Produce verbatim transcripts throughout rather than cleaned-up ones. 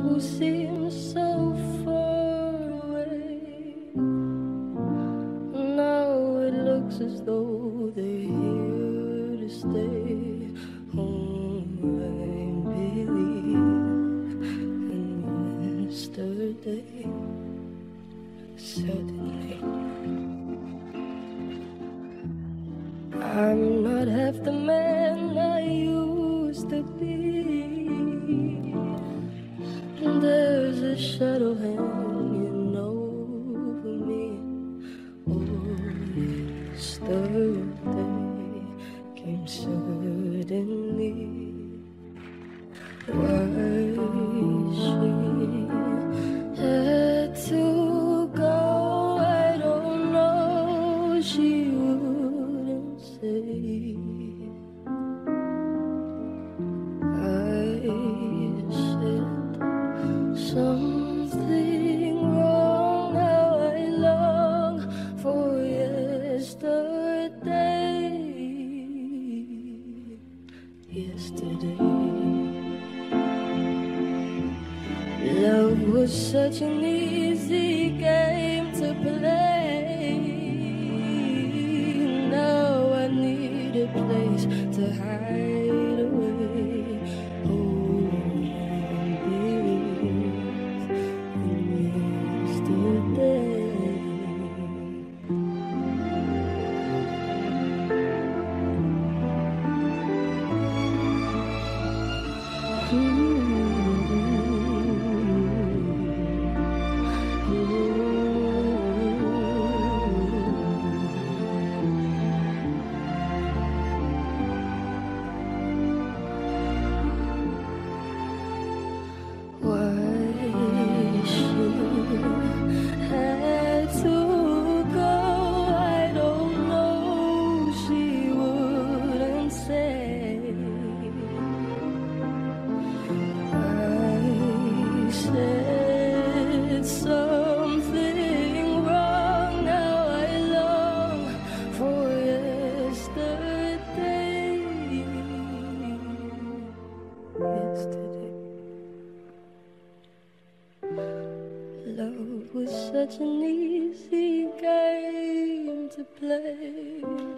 who seems so far away. Now it looks as though they're here to stay. Oh, I believe in yesterday. Suddenly, I'm not half the man I used to be. There's a shadow hanging over me. Oh, yesterday came suddenly. Why she had to go, I don't know. She wouldn't say. I said something wrong. Now I long for yesterday. Yesterday, love was such an easy game to play. Now I need a place to hide away. Oh, I believe in yesterday. Love was such an easy game to play.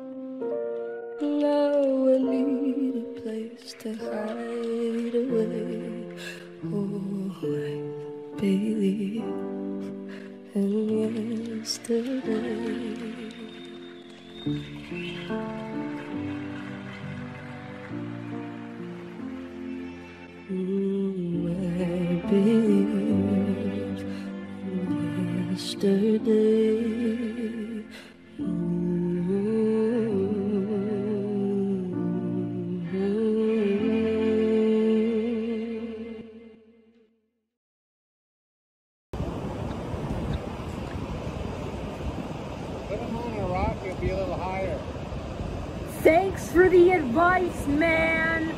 Now I need a place to hide away. Oh, I believe in yesterday. Mm, I believe in yesterday. Put them on a rock, it'll be a little higher. Thanks for the advice, man.